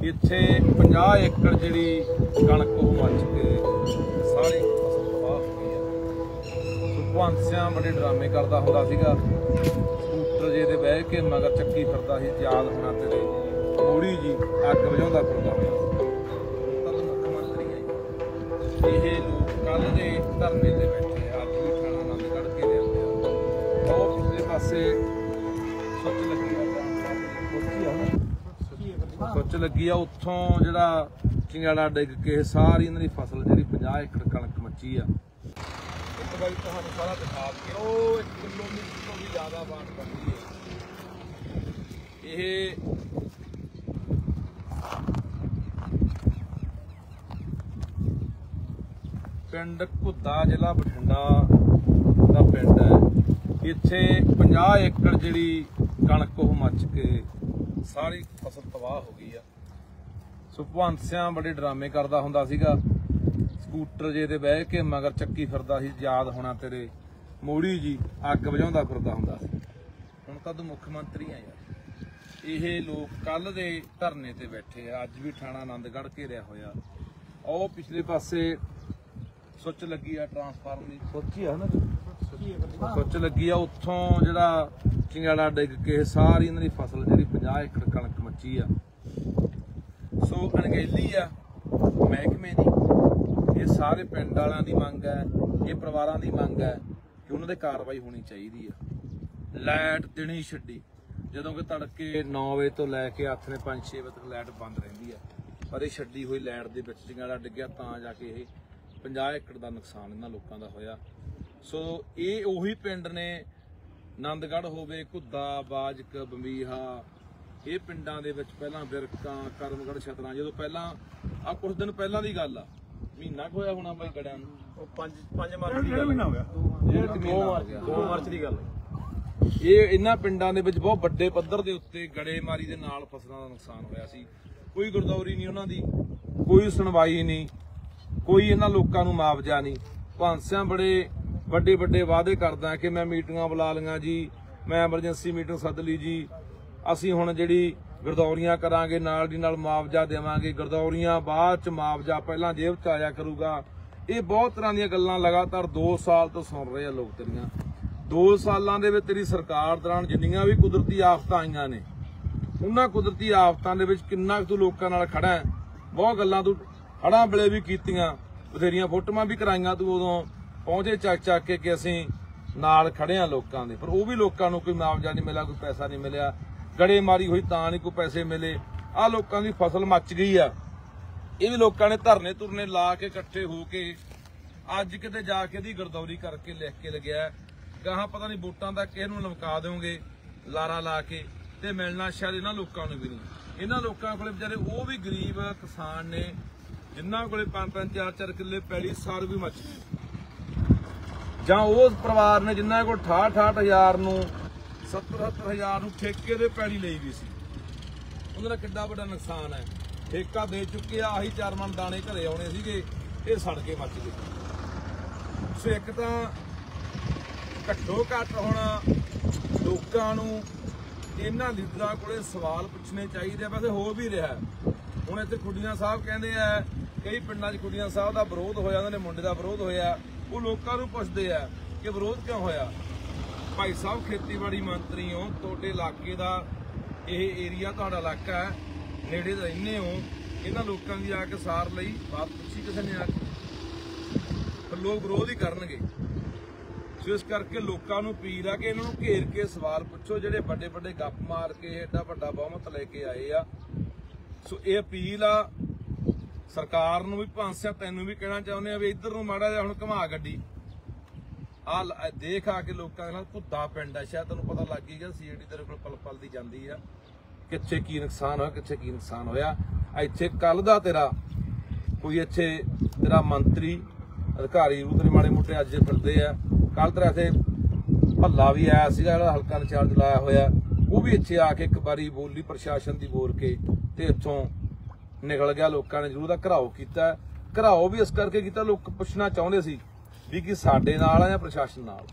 ਇੱਥੇ 50 ਏਕੜ ਜਿਹੜੀ ਕਣਕ ਉਹ ਮੱਚ ਕੇ ਸਾਰੀ ਫਸਲ ਤਬਾਹ ਹੋ ਗਈ ਆ। ਭਗਵੰਤ ਸਿੰਘ ਬੜੇ ਡਰਾਮੇ ਕਰਦਾ ਹੁੰਦਾ ਸੀਗਾ, ਸਕੂਟਰ ਜੇ ਤੇ ਬਹਿ ਕੇ ਮਗਰ ਚੱਕੀ ਫਿਰਦਾ ਸੀ, ਯਾਦ ਹੋਣਾ ਤੇਰੇ ਮੋੜੀ ਜੀ ਅੱਗ ਵਜਾਉਂਦਾ ਫਿਰਦਾ ਹੁੰਦਾ ਸੀ। ਤਦ ਮੁੱਖ ਮੰਤਰੀ ਹੈ ਇਹ ਲੋਕ ਕੱਲ ਦੇ ਧਰਨੇ ਤੇ ਬੈਠੇ ਆ, ਅੱਜ ਵੀ ਥਾਣਾ ਆਨੰਦਗੜ੍ਹ ਘੇਰਿਆ ਹੋਇਆ। ਉਹ ਪਿਛਲੇ ਪਾਸੇ ਸੁੱਚ ਲੱਗੀ ਆ, ਉੱਥੋਂ ਜਿਹੜਾ ਚਿੰਗਾੜਾ ਡਿੱਗ ਕੇ ਸਾਰੀ ਇਹਨਾਂ ਦੀ ਫਸਲ ਜਿਹੜੀ 50 ਏਕੜ ਕਣਕ ਮੱਚੀ ਆ। ਇੱਕ ਵਾਰੀ ਤੁਹਾਨੂੰ ਸਾਰਾ ਦਿਖਾ ਕੇ ਉਹ 1 ਕਿਲੋਮੀਟਰ ਤੋਂ ਵੀ ਜ਼ਿਆਦਾ ਬਾੜ ਕਰਦੀ ਹੈ। ਇਹ ਪਿੰਡ ਘੁੱਦਾ, ਜ਼ਿਲ੍ਹਾ ਬਠਿੰਡਾ ਦਾ ਪਿੰਡ ਹੈ। ਇੱਥੇ 50 ਏਕੜ ਜਿਹੜੀ ਕਣਕ ਉਹ ਮੱਚ ਕੇ ਸਾਰੀ ਫਸਲ ਤਬਾਹ ਹੋ ਗਈ ਆ। ਭਗਵੰਤ ਸਿੰਘ ਬੜੇ ਡਰਾਮੇ ਕਰਦਾ ਹੁੰਦਾ ਸੀਗਾ, ਸਕੂਟਰ ਜੇ ਤੇ ਬਹਿ ਕੇ ਮਗਰ ਚੱਕੀ ਫਿਰਦਾ ਸੀ, ਯਾਦ ਹੋਣਾ ਤੇਰੇ ਮੋੜੀ ਜੀ ਅੱਗ ਵਜਾਉਂਦਾ ਫਿਰਦਾ ਹੁੰਦਾ ਸੀ। ਹੁਣ ਤਾਂ ਤੂੰ ਮੁੱਖ ਮੰਤਰੀ ਆ ਯਾਰ। ਇਹ ਲੋਕ ਕੱਲ ਦੇ ਧਰਨੇ ਤੇ ਬੈਠੇ ਆ, ਅੱਜ ਵੀ ਥਾਣਾ ਆਨੰਦਗੜ੍ਹ ਘੇਰਿਆ ਹੋਇਆ। ਉਹ ਪਿਛਲੇ ਪਾਸੇ ਸੁੱਚ ਲੱਗੀ ਆ, ਟਰਾਂਸਫਾਰਮਰ ਦੀ ਸੋਚੀ ਆ ਨਾ, ਸੁੱਚ ਲੱਗੀ ਆ, ਉੱਥੋਂ ਜਿਹੜਾ ਚਿੰਗਾੜਾ ਡਿੱਗ ਕੇ ਸਾਰੀ ਇਹਨਾਂ ਦੀ ਫਸਲ ਜਿਹੜੀ 50 ਏਕੜ ਕਣਕ ਮੱਚੀ ਆ। ਸੋ ਅਣਗਹਿਲੀ ਆ ਮਹਿਕਮੇ ਦੀ। ਇਹ ਸਾਰੇ ਪਿੰਡ ਵਾਲਿਆਂ ਦੀ ਮੰਗ ਹੈ, ਇਹ ਪਰਿਵਾਰਾਂ ਦੀ ਮੰਗ ਹੈ ਕਿ ਉਹਨਾਂ ਤੇ ਕਾਰਵਾਈ ਹੋਣੀ ਚਾਹੀਦੀ ਆ। ਲਾਈਟ ਦਿਨੀ ਛੱਡੀ, ਜਦੋਂ ਕਿ ਤੜਕੇ 9 ਵਜੇ ਤੋਂ ਲੈ ਕੇ ਹੱਥ ਨੇ 5-6 ਵਜੇ ਤੱਕ ਲਾਈਟ ਬੰਦ ਰਹਿੰਦੀ ਆ, ਪਰ ਇਹ ਛੱਡੀ ਹੋਈ ਲਾਈਟ ਦੇ ਵਿੱਚ ਚਿੰਗਾੜਾ ਡਿੱਗਿਆ ਤਾਂ ਜਾ ਕੇ ਇਹ 50 ਏਕੜ ਦਾ ਨੁਕਸਾਨ ਇਹਨਾਂ ਲੋਕਾਂ ਦਾ ਹੋਇਆ। ਸੋ ਇਹ ਉਹੀ ਪਿੰਡ ਨੇ, ਆਨੰਦਗੜ੍ਹ ਹੋਵੇ, ਘੁੱਦਾ, ਬਾਜਕ, ਬੰਬੀਹਾ, ਇਹ ਪਿੰਡਾਂ ਦੇ ਵਿੱਚ ਪਹਿਲਾਂ ਬਿਰਕਾਂ, ਕਰਮਗੜ੍ਹ, ਛਤਰਾਂ, ਜਦੋਂ ਪਹਿਲਾਂ ਆ ਕੁਝ ਦਿਨ ਪਹਿਲਾਂ ਦੀ ਗੱਲ ਆ, ਮਹੀਨਾ ਕੁ ਹੋਇਆ ਹੋਣਾ ਬਾਈ ਗੜਿਆਂ ਨੂੰ, 5 ਮਾਰਚ ਦੀ ਗੱਲ ਹੋ ਗਿਆ, 2 ਮਾਰਚ ਦੀ ਗੱਲ। ਇਹ ਇਹਨਾਂ ਪਿੰਡਾਂ ਦੇ ਵਿੱਚ ਬਹੁਤ ਵੱਡੇ ਪੱਧਰ ਦੇ ਉੱਤੇ ਗੜੇਮਾਰੀ ਦੇ ਨਾਲ ਫਸਲਾਂ ਦਾ ਨੁਕਸਾਨ ਹੋਇਆ ਸੀ। ਕੋਈ ਗਰਦੌਰੀ ਨਹੀਂ ਉਹਨਾਂ ਦੀ, ਕੋਈ ਸੁਣਵਾਈ ਨਹੀਂ, ਕੋਈ ਇਹਨਾਂ ਲੋਕਾਂ ਨੂੰ ਮੁਆਵਜ਼ਾ ਨਹੀਂ। ਭਗਵੰਤ ਸਿੰਘ ਬੜੇ ਵੱਡੇ ਵੱਡੇ ਵਾਅਦੇ ਕਰਦਾ ਕਿ ਮੈਂ ਮੀਟਿੰਗਾਂ ਬੁਲਾ ਲਈਆਂ ਜੀ, ਮੈਂ ਐਮਰਜੈਂਸੀ ਮੀਟਿੰਗ ਸੱਦ ਲਈ ਜੀ, ਅਸੀਂ ਹੁਣ ਜਿਹੜੀ ਗਰਦੌਰੀਆਂ ਕਰਾਂਗੇ ਨਾਲ ਦੀ ਨਾਲ ਮੁਆਵਜ਼ਾ ਦੇਵਾਂਗੇ, ਗਰਦੌਰੀਆਂ ਬਾਅਦ ਚ ਮੁਆਵਜ਼ਾ ਪਹਿਲਾਂ ਜੇਬ ਚ ਆਇਆ ਕਰੂਗਾ। ਇਹ ਬਹੁਤ ਤਰ੍ਹਾਂ ਦੀਆਂ ਗੱਲਾਂ ਲਗਾਤਾਰ 2 ਸਾਲ ਤੋਂ ਸੁਣ ਰਹੇ ਆ ਲੋਕ ਤੇਰੀਆਂ। 2 ਸਾਲਾਂ ਦੇ ਵਿੱਚ ਤੇਰੀ ਸਰਕਾਰ ਦੌਰਾਨ ਜਿੰਨੀਆਂ ਵੀ ਕੁਦਰਤੀ ਆਫਤਾਂ ਆਈਆਂ ਨੇ, ਉਹਨਾਂ ਕੁਦਰਤੀ ਆਫਤਾਂ ਦੇ ਵਿੱਚ ਕਿੰਨਾ ਤੂੰ ਲੋਕਾਂ ਨਾਲ ਖੜਾ ਹੈ। ਬਹੁਤ ਗੱਲਾਂ ਤੂੰ ਹੜ੍ਹਾਂ ਵੇਲੇ ਵੀ ਕੀਤੀਆਂ, ਬਥੇਰੀਆਂ ਫੋਟੋਆਂ ਵੀ ਕਰਾਈਆਂ ਤੂੰ, ਉਦੋਂ ਪਹੁੰਚੇ ਚੱਕ ਕੇ ਕਿ ਅਸੀਂ ਨਾਲ ਖੜੇ ਆ ਲੋਕਾਂ ਦੇ, ਪਰ ਉਹ ਵੀ ਲੋਕਾਂ ਨੂੰ ਕੋਈ ਮੁਆਵਜ਼ਾ ਨਹੀਂ ਮਿਲਿਆ, ਕੋਈ ਪੈਸਾ ਨਹੀਂ ਮਿਲਿਆ। ਗੜੇਮਾਰੀ ਹੋਈ ਤਾਂ ਨਹੀਂ ਕੋਈ ਪੈਸੇ ਮਿਲੇ। ਆਹ ਲੋਕਾਂ ਦੀ ਫਸਲ ਮੱਚ ਗਈ ਆ। ਇਹ ਵੀ ਲੋਕਾਂ ਨੇ ਧਰਨੇ ਧੁਰਨੇ ਲਾ ਕੇ ਇਕੱਠੇ ਹੋ ਕੇ ਅੱਜ ਕਿਤੇ ਜਾ ਕੇ ਦੀ ਗਰਦੌਰੀ ਕਰਕੇ ਲਿਖ ਕੇ ਲਗਿਆ, ਗਾਹਾਂ ਪਤਾ ਨਹੀਂ ਵੋਟਾਂ ਦਾ ਕਿਸੇ ਨੂੰ ਲਮਕਾ ਦਿਓਗੇ ਲਾਰਾ ਲਾ ਕੇ, ਤੇ ਮਿਲਣਾ ਸ਼ਾਇਦ ਇਹਨਾਂ ਲੋਕਾਂ ਨੂੰ ਵੀ ਨਹੀਂ। ਇਹਨਾਂ ਲੋਕਾਂ ਕੋਲੇ ਵਿਚਾਰੇ ਉਹ ਵੀ ਗਰੀਬ ਕਿਸਾਨ ਨੇ ਜਿਨ੍ਹਾਂ ਕੋਲੇ 5-5, 4-4 ਕਿੱਲੇ ਪੈਲੀ ਸਾਰ ਵੀ ਮੱਚ ਗਈ, ਜਾਂ ਉਸ ਪਰਿਵਾਰ ਨੇ ਜਿਨ੍ਹਾਂ ਕੋਲ 68,000 ਨੂੰ 70,000 ਨੂੰ ਠੇਕੇ ਦੇ ਪੈਲੀ ਲਈ ਵੀ ਸੀ। ਉਹਨਾਂ ਦਾ ਕਿੱਡਾ ਵੱਡਾ ਨੁਕਸਾਨ ਹੈ। ਠੇਕਾ ਦੇ ਚੁੱਕੇ ਆ, ਆਹੀ 4 ਮਣ ਦਾਣੇ ਘਰੇ ਆਉਣੇ ਸੀਗੇ, ਇਹ ਸੜ ਕੇ ਮੱਚ ਗਏ। ਸੋ ਇੱਕ ਤਾਂ ਘੱਟੋ ਘੱਟ ਹੁਣ ਲੋਕਾਂ ਨੂੰ ਇਹਨਾਂ ਲੀਡਰਾਂ ਕੋਲੇ ਸਵਾਲ ਪੁੱਛਣੇ ਚਾਹੀਦੇ। ਵੈਸੇ ਹੋ ਵੀ ਰਿਹਾ, ਹੁਣ ਇੱਥੇ ਖੁੱਡੀਆਂ ਸਾਹਿਬ ਕਹਿੰਦੇ ਆ, ਕਈ ਪਿੰਡਾਂ 'ਚ ਖੁੱਡੀਆਂ ਸਾਹਿਬ ਦਾ ਵਿਰੋਧ ਹੋਇਆ, ਉਹਨਾਂ ਦੇ ਮੁੰਡੇ ਦਾ ਵਿਰੋਧ ਹੋਇਆ, ਉਹ ਲੋਕਾਂ ਨੂੰ ਪੁੱਛਦੇ ਆ ਕਿ ਵਿਰੋਧ ਕਿਉਂ ਹੋਇਆ। ਭਾਈ ਸਾਹਿਬ ਖੇਤੀਬਾੜੀ ਮੰਤਰੀ ਹੋ, ਤੁਹਾਡੇ ਇਲਾਕੇ ਦਾ ਇਹ ਏਰੀਆ ਤੁਹਾਡਾ ਇਲਾਕਾ ਹੈ, ਨੇੜੇ ਰਹਿੰਦੇ ਹੋ, ਇਹਨਾਂ ਲੋਕਾਂ ਦੀ ਆ ਕੇ ਸਾਰ ਲਈ ਬਾਤ ਪੁੱਛੀ ਕਿਸੇ ਨੇ ਆ ਕੇ, ਲੋਕ ਵਿਰੋਧ ਹੀ ਕਰਨਗੇ। ਸੋ ਇਸ ਕਰਕੇ ਲੋਕਾਂ ਨੂੰ ਅਪੀਲ ਆ ਕਿ ਇਹਨਾਂ ਨੂੰ ਘੇਰ ਕੇ ਸਵਾਲ ਪੁੱਛੋ, ਜਿਹੜੇ ਵੱਡੇ ਵੱਡੇ ਗੱਪ ਮਾਰ ਕੇ ਐਡਾ ਵੱਡਾ ਬਹੁਮਤ ਲੈ ਕੇ ਆਏ ਆ। ਸੋ ਇਹ ਅਪੀਲ ਆ ਸਰਕਾਰ ਨੂੰ ਵੀ, ਭਾਂਸਿਆ ਤੈਨੂੰ ਵੀ ਕਹਿਣਾ ਚਾਹੁੰਦੇ ਆ ਵੀ ਇੱਧਰ ਨੂੰ ਮਾੜਾ ਜਿਹਾ ਹੁਣ ਘੁਮਾ ਗੱਡੀ ਆ ਦੇਖ ਆ ਕੇ ਲੋਕਾਂ ਦੇ ਨਾਲ। ਘੁੱਦਾ ਪਿੰਡ ਆ, ਸ਼ਾਇਦ ਤੈਨੂੰ ਪਤਾ ਲੱਗ ਹੀ ਗਿਆ, ਸੀਆਈਡੀ ਤੇਰੇ ਕੋਲ ਪਲ ਪਲ ਦੀ ਜਾਂਦੀ ਆ, ਕਿੱਥੇ ਕੀ ਨੁਕਸਾਨ ਹੋਇਆ, ਕਿੱਥੇ ਕੀ ਨੁਕਸਾਨ ਹੋਇਆ। ਇੱਥੇ ਕੱਲ ਦਾ ਤੇਰਾ ਕੋਈ ਇੱਥੇ ਤੇਰਾ ਮੰਤਰੀ ਅਧਿਕਾਰੀ ਰੂਪ ਦੇ ਮਾੜੇ ਮੋਟੇ ਅੱਜ ਫਿਰਦੇ ਆ। ਕੱਲ ਤੇਰਾ ਇੱਥੇ ਭੱਲਾ ਵੀ ਆਇਆ ਸੀਗਾ, ਜਿਹੜਾ ਹਲਕਾ ਇੰਚਾਰਜ ਲਾਇਆ ਹੋਇਆ, ਉਹ ਵੀ ਇੱਥੇ ਆ ਕੇ ਇੱਕ ਵਾਰੀ ਬੋਲੀ ਪ੍ਰਸ਼ਾਸਨ ਦੀ ਬੋਲ ਕੇ ਤੇ ਇੱਥੋਂ ਨਿਕਲ ਗਿਆ। ਲੋਕਾਂ ਨੇ ਜ਼ਰੂਰ ਦਾ ਘਰਾਓ ਕੀਤਾ, ਘਰਾਓ ਵੀ ਇਸ ਕਰਕੇ ਕੀਤਾ, ਲੋਕ ਪੁੱਛਣਾ ਚਾਹੁੰਦੇ ਸੀ ਵੀ ਕਿ ਸਾਡੇ ਨਾਲ ਆ ਜਾਂ ਪ੍ਰਸ਼ਾਸਨ ਨਾਲ।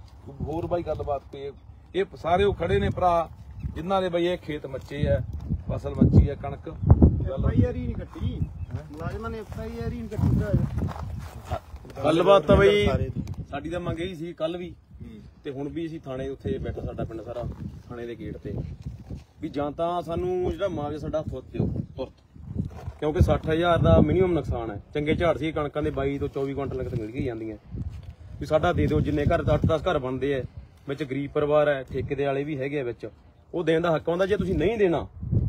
ਹੋਰ ਬਾਈ ਗੱਲਬਾਤ ਤੇ ਇਹ ਸਾਰੇ ਉਹ ਖੜੇ ਨੇ ਭਰਾ ਜਿਨ੍ਹਾਂ ਦੇ ਬਈ ਇਹ ਖੇਤ ਮੱਚੇ ਆ, ਫਸਲ ਮੱਚੀ ਹੈ ਕਣਕ FIR ਹੀ ਨਹੀਂ ਕੱਟੀ ਮੁਲਾਜ਼ਮਾਂ ਨੇ FIR ਹੀ ਨਹੀਂ ਕੱਟੀ। ਗੱਲਬਾਤ ਤਾਂ ਬਈ ਸਾਡੀ ਤਾਂ ਮੰਗ ਇਹੀ ਸੀ ਕੱਲ ਵੀ ਤੇ ਹੁਣ ਵੀ ਅਸੀਂ ਥਾਣੇ ਉੱਥੇ ਬੈਠਾ ਸਾਡਾ ਪਿੰਡ ਸਾਰਾ ਥਾਣੇ ਦੇ ਗੇਟ ਤੇ ਵੀ ਜਾਂ ਤਾਂ ਸਾਨੂੰ ਜਿਹੜਾ ਮੁਆਵਜ਼ਾ ਸਾਡਾ ਫੁੱਟ ਦਿਓ ਤੁਰਤ, ਕਿਉਂਕਿ 60,000 ਦਾ ਮਿਨੀਮਮ ਨੁਕਸਾਨ ਹੈ। ਚੰਗੇ ਝਾੜ ਸੀ ਕਣਕਾਂ ਦੇ 22 ਤੋਂ 24 ਕੁਇੰਟਲ ਤੱਕ ਮਿਲ ਗਈ ਜਾਂਦੀਆਂ ਵੀ ਸਾਡਾ ਦੇ ਦਿਓ। ਜਿੰਨੇ ਘਰ 8-10 ਘਰ ਬਣਦੇ ਆ ਵਿੱਚ ਗਰੀਬ ਪਰਿਵਾਰ ਹੈ, ਠੇਕੇ ਦੇ ਵਾਲੇ ਵੀ ਹੈਗੇ ਆ ਵਿੱਚ, ਉਹ ਦੇਣ ਦਾ ਹੱਕ ਆਉਂਦਾ। ਜੇ ਤੁਸੀਂ ਨਹੀਂ ਦੇਣਾ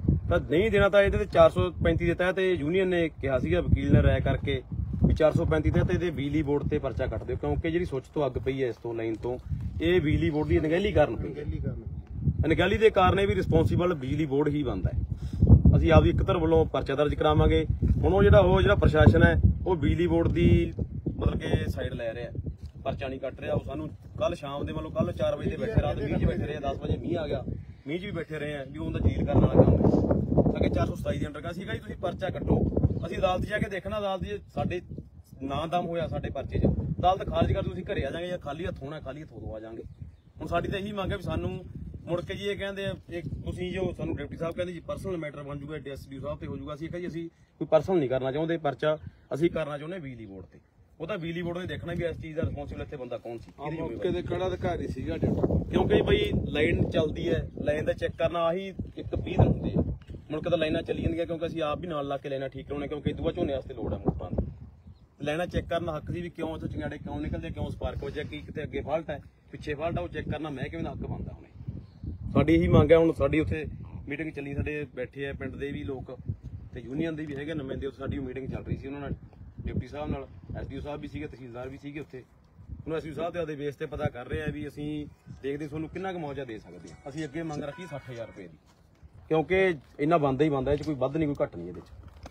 ਤਾਂ ਇਹਦੇ ਤੇ 435 ਦੇ ਤਹਿਤ ਯੂਨੀਅਨ ਨੇ ਕਿਹਾ ਸੀਗਾ, ਵਕੀਲ ਨੇ ਰਾਇ ਕਰਕੇ ਵੀ 435 ਤਹਿਤ ਇਹਦੇ ਬਿਜਲੀ ਬੋਰਡ ਤੇ ਪਰਚਾ ਕੱਟ ਦਿਓ, ਕਿਉਂਕਿ ਜਿਹੜੀ ਸੁੱਚ ਤੋਂ ਅੱਗ ਪਈ ਹੈ ਇਸ ਤੋਂ ਲਾਈਨ ਤੋਂ ਇਹ ਬਿਜਲੀ ਬੋਰਡ ਦੀ ਅਣਗਹਿਲੀ ਕਾਰਨ ਪਈ। ਅਣਗਹਿਲੀ ਦੇ ਕਾਰਨ ਇਹ ਵੀ ਰਿਸਪੌਂਸੀਬਲ ਬਿਜਲੀ ਬੋਰਡ ਹੀ ਬਣਦਾ ਹੈ। ਅਸੀਂ ਆਪਦੀ ਇੱਕ ਧਿਰ ਵੱਲੋਂ ਪਰਚਾ ਦਰਜ ਕਰਾਵਾਂਗੇ। ਹੁਣ ਉਹ ਜਿਹੜਾ ਪ੍ਰਸ਼ਾਸਨ ਹੈ ਉਹ ਬਿਜਲੀ ਬੋਰਡ ਦੀ ਮਤਲਬ ਕਿ ਸਾਈਡ ਲੈ ਰਿਹਾ, ਪਰਚਾ ਨਹੀਂ ਕੱਟ ਰਿਹਾ। ਉਹ ਸਾਨੂੰ ਕੱਲ ਸ਼ਾਮ ਦੇ ਵੱਲੋਂ ਕੱਲ 4 ਵਜੇ ਦੇ ਬੈਠੇ, ਰਾਤ ਮੀਂਹ 'ਚ ਬੈਠੇ ਰਹੇ, 10 ਵਜੇ ਮੀਂਹ ਆ ਗਿਆ, ਮੀਂਹ 'ਚ ਵੀ ਬੈਠੇ ਰਹੇ ਆ ਵੀ ਉਹਦਾ ਡੀਲ ਕਰਨ ਵਾਲਾ ਕੰਮ ਹੈ। ਅਗੇ 427 ਦੇ ਅੰਡਰ ਕਾ ਸੀਗਾ ਜੀ ਤੁਸੀਂ ਪਰਚਾ ਕੱਟੋ। ਅਸੀਂ ਅਦਾਲਤ ਜਾ ਕੇ ਦੇਖਣਾ, ਅਦਾਲਤ ਜੀ ਸਾਡੇ ਨਾਂ ਦਮ ਹੋਇਆ ਸਾਡੇ ਪਰਚੇ 'ਚ, ਅਦਾਲਤ ਖਾਰਜ ਕਰ ਤੁਸੀਂ ਘਰੇ ਆ ਜਾਗੇ ਜਾਂ ਖਾਲੀ ਹੱਥ ਹੋਣਾ, ਖਾਲੀ ਹੱਥ ਉਦੋਂ ਆ ਜਾਾਂਗੇ। ਹੁਣ ਸਾਡੀ ਤਾਂ ਇਹੀ ਮੰਗ ਹੈ ਵੀ ਸਾਨੂੰ ਮੁੜ ਕੇ ਜੀ ਇਹ ਕਹਿੰਦੇ ਤੁਸੀਂ ਜੋ ਸਾਨੂੰ ਡਿਪਟੀ ਸਾਹਿਬ ਕਹਿੰਦੇ ਜੀ ਪਰਸਨਲ ਮੈਟਰ ਬਣ ਜੂਗਾ, DSP ਸਾਹਿਬ ਤੇ ਹੋ ਜੂਗਾ। ਅਸੀਂ ਜੀ ਅਸੀਂ ਕੋਈ ਪਰਸਨਲ ਨਹੀਂ ਕਰਨਾ ਚਾਹੁੰਦੇ ਪਰਚਾ, ਅਸੀਂ ਕਰਨਾ ਚਾਹੁੰਦੇ ਬਿਜਲੀ ਬੋਰਡ ਤੇ। ਉਹ ਤਾਂ ਬਿਜਲੀ ਬੋਰਡ ਨੇ ਦੇਖਣਾ ਵੀ ਇਸ ਚੀਜ਼ ਦਾ ਰਿਸਪੌਂਸਿਬਲ ਇੱਥੇ ਬੰਦਾ ਕੌਣ ਸੀ, ਮੌਕੇ ਦੇ ਕਿਹੜਾ ਅਧਿਕਾਰੀ ਸੀਗਾ ਡਾਕਟਰ, ਕਿਉਂਕਿ ਬਈ ਲਾਈਨ ਚੱਲਦੀ ਹੈ, ਲਾਈਨ ਦਾ ਚੈੱਕ ਕਰਨਾ ਆਹੀ 20 ਦਿਨ ਹੁੰਦੇ ਆ। ਮੁਲਕ ਤਾਂ ਲਾਈਨਾਂ ਚੱਲੀ ਜਾਂਦੀਆਂ, ਕਿਉਂਕਿ ਅਸੀਂ ਆਪ ਵੀ ਨਾਲ ਲਾ ਕੇ ਲਾਈਨਾਂ ਠੀਕ ਕਰਾਉਣੇ, ਕਿਉਂਕਿ ਦੂਆ ਝੋਨੇ ਵਾਸਤੇ ਲੋੜ ਹੈ ਮੋਟਰਾਂ ਦੀ। ਲਾਈਨਾਂ ਚੈੱਕ ਕਰਨਾ ਹੱਕ ਸੀ ਵੀ ਕਿਉਂ ਇੱਥੋਂ ਚਿੰਗਾੜੇ ਕਿਉਂ ਨਿਕਲਦੇ, ਕਿਉਂ ਸਪਾਰਕ ਵਜਿਆ, ਕੀ ਕਿਤੇ ਅੱਗੇ ਫਾਲਟ ਹੈ ਪਿੱਛੇ ਫਾਲਟ ਹੈ, ਉਹ ਚੈੱਕ ਕਰਨਾ ਮੈਂ ਕਿਵੇਂ ਦਾ ਹੱਕ ਬਣਦਾ ਹੁਣੇ। ਸਾਡੀ ਇਹੀ ਮੰਗ ਹੈ। ਹੁਣ ਸਾਡੀ ਉੱਥੇ ਮੀਟਿੰਗ ਚੱਲੀ, ਸਾਡੇ ਬੈਠੇ ਆ ਪਿੰਡ ਦੇ ਵੀ ਲੋਕ ਤੇ ਯੂਨੀਅਨ ਦੇ ਵੀ ਹੈਗੇ ਨੁਮਾਇੰਦੇ, ਉੱਥੇ ਸਾਡੀ ਮੀਟਿੰਗ ਚੱਲ ਰਹੀ ਸੀ ਉਹਨਾਂ ਨਾਲ, ਡਿਪਟੀ ਸਾਹਿਬ ਨਾਲ, SDO ਸਾਹਿਬ ਵੀ ਸੀਗੇ, ਤਹਿਸੀਲਦਾਰ ਵੀ ਸੀਗੇ ਉੱਥੇ। ਹੁਣ SDO ਸਾਹਿਬ ਤੇ ਆਪਦੇ ਬੇਸ ਤੇ ਪਤਾ ਕਰ ਰਹੇ ਆ ਵੀ ਅਸੀਂ ਦੇਖਦੇ ਤੁਹਾਨੂੰ ਕਿੰਨਾ ਕੁ ਮੁਆਵਜ਼ਾ ਦੇ ਸਕਦੇ ਹਾਂ। ਅਸੀਂ ਅੱਗੇ ਮੰਗ ਰੱਖੀ 60,000 ਰੁਪਏ ਦੀ, ਕਿਉਂਕਿ ਇੰਨਾ ਬਣਦਾ ਹੀ ਬਣਦਾ, ਇਹ 'ਚ ਕੋਈ ਵੱਧ ਨਹੀਂ ਕੋਈ ਘੱਟ ਨਹੀਂ ਇਹਦੇ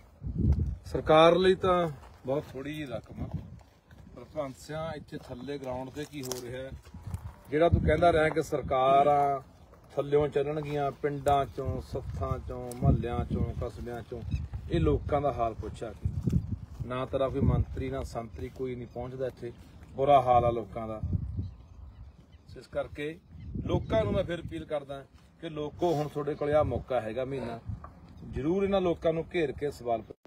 'ਚ। ਸਰਕਾਰ ਲਈ ਤਾਂ ਬਹੁਤ ਥੋੜੀ ਜਿਹੀ ਰਕਮ ਆ, ਪਰ ਭਾਂਸਿਆਂ ਇੱਥੇ ਥੱਲੇ ਗਰਾਊਂਡ ਤੇ ਕੀ ਹੋ ਰਿਹਾ, ਜਿਹੜਾ ਤੂੰ ਕਹਿੰਦਾ ਰਿਹਾ ਕਿ ਸਰਕਾਰਾਂ ਥੱਲਿਓਂ ਚੱਲਣਗੀਆਂ, ਪਿੰਡਾਂ ਚੋਂ, ਸੱਥਾਂ ਚੋਂ, ਮੁਹੱਲਿਆਂ ਚੋਂ, ਕਸਬਿਆਂ ਚੋਂ, ਇਹ ਲੋਕਾਂ ਦਾ ਹਾਲ ਪੁੱਛਿਆ ਕਿ ਨਾ ਤੇਰਾ ਕੋਈ ਮੰਤਰੀ ਨਾ ਸੰਤਰੀ ਕੋਈ ਨਹੀਂ ਪਹੁੰਚਦਾ ਇੱਥੇ, ਬੁਰਾ ਹਾਲ ਆ ਲੋਕਾਂ ਦਾ। ਇਸ ਕਰਕੇ ਲੋਕਾਂ ਨੂੰ ਮੈਂ ਫਿਰ ਅਪੀਲ ਕਰਦਾ ਕਿ ਲੋਕੋ ਹੁਣ ਤੁਹਾਡੇ ਕੋਲ ਆ ਮੌਕਾ ਹੈਗਾ ਮਹੀਨਾ, ਜ਼ਰੂਰ ਇਹਨਾਂ ਲੋਕਾਂ ਨੂੰ ਘੇਰ ਕੇ ਸਵਾਲ